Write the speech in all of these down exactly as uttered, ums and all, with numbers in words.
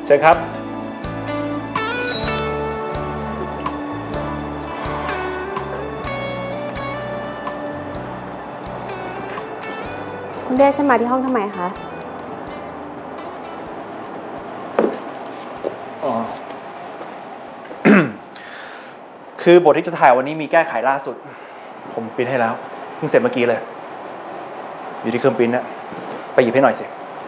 เชิญครับคุณเรียกฉันมาที่ห้องทำไมคะอ๋อ คือบทที่จะถ่ายวันนี้มีแก้ไขล่าสุดผมปริ้นให้แล้วเพิ่งเสร็จเมื่อกี้เลยอยู่ที่เครื่องปริ้นนะไปหยิบให้หน่อยสิ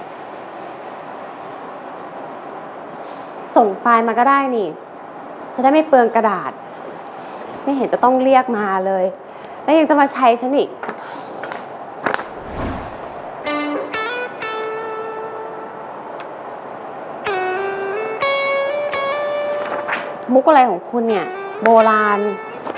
ส่งไฟล์มาก็ได้นี่จะได้ไม่เปลืองกระดาษไม่เห็นจะต้องเรียกมาเลยแล้วยังจะมาใช้ฉันอีกมุกอะไรของคุณเนี่ยโบราณ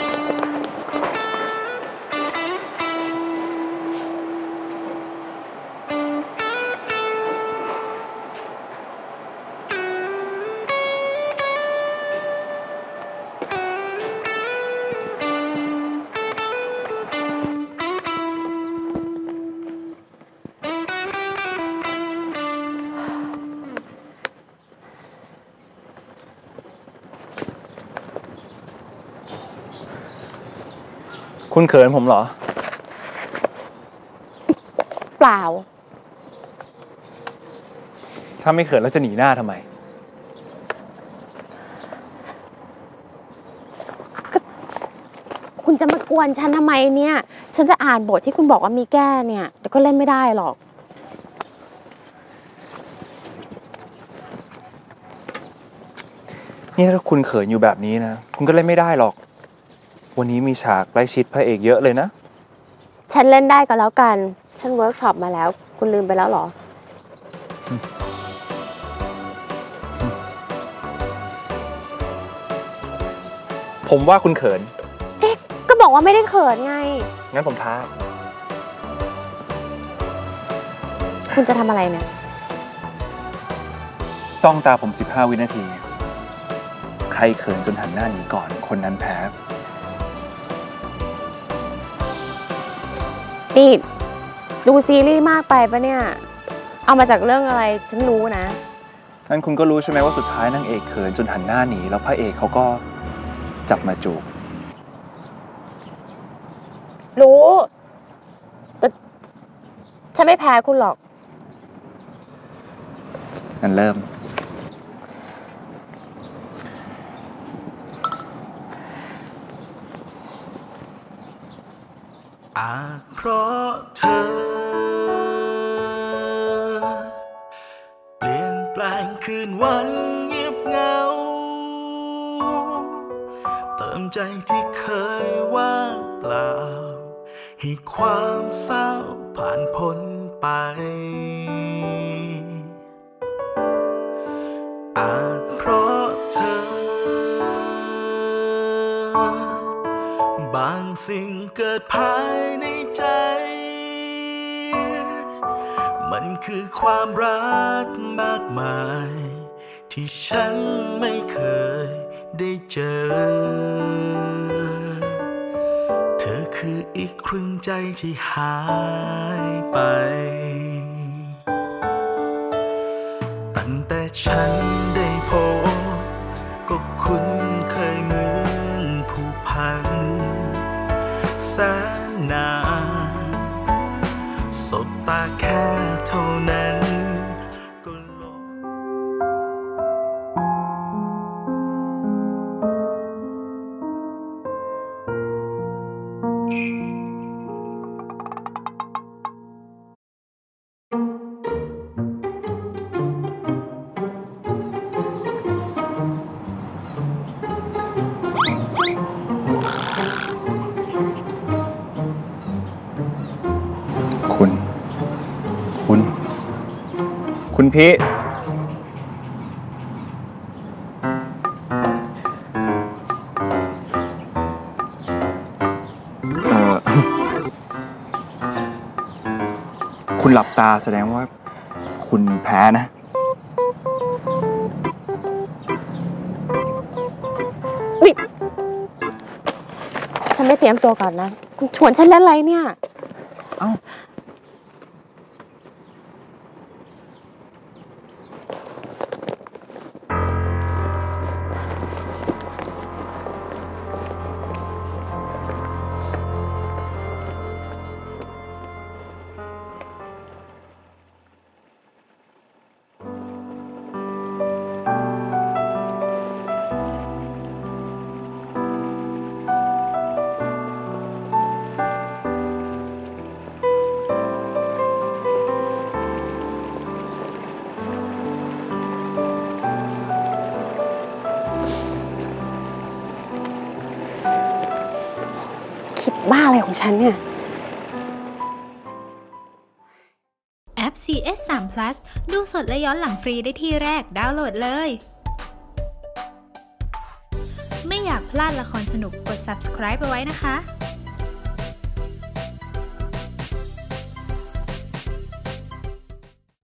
คุณเขินผมเหรอเปล่าถ้าไม่เขินแล้วจะหนีหน้าทำไมคุณจะมากวนฉันทำไมเนี่ยฉันจะอ่านบทที่คุณบอกว่ามีแก้เนี่ยเดี๋ยวก็เล่นไม่ได้หรอกนี่ถ้าคุณเขินอยู่แบบนี้นะคุณก็เล่นไม่ได้หรอกวันนี้มีฉากใกล้ชิดพระเอกเยอะเลยนะฉันเล่นได้ก็แล้วกันฉันเวิร์กช็อปมาแล้วคุณลืมไปแล้วหรอผมว่าคุณเขินเอ๊ะก็บอกว่าไม่ได้เขินไงงั้นผมท้าคุณจะทำอะไรเนี่ยจ้องตาผมสิบห้าวินาทีใครเขินจนหันหน้าหนีก่อนคนนั้นแพ้นี่ดูซีรีส์มากไปปะเนี่ยเอามาจากเรื่องอะไรฉันรู้นะงั้นคุณก็รู้ใช่ไหมว่าสุดท้ายนางเอกเขินจนหันหน้าหนีแล้วพระเอกเขาก็จับมาจูบรู้แต่ฉันไม่แพ้คุณหรอกงั้นเริ่มอาจเพราะเธอเปลี่ยนแปลงคืนวันเงียบเหงาเติมใจที่เคยว่างเปล่าให้ความเศร้าผ่านพ้นไปอาจเพราะเธอบางสิ่งเกิดภายในใจมันคือความรักมากมายที่ฉันไม่เคยได้เจอเธอคืออีกครึ่งใจที่หายไปตั้งแต่ฉันได้พบก็คุ้นเคยเหมือนผูกพันแสนนานสบตาแค่เท่านั้นก็ลงคุณคุณคุณพี่เอ่อ คุณหลับตาแสดงว่าคุณแพ้นะนี่ฉันไม่เตรียมตัวก่อนนะคุณชวนฉันเล่นอะไรเนี่ยเอ้าของฉันเนี่ยแอป ซี เอส ทรี พลัส ดูสดและย้อนหลังฟรีได้ที่แรกดาวน์โหลดเลย ไม่อยากพลาดละครสนุกกด ซับสไครบ์ เอาไว้นะคะ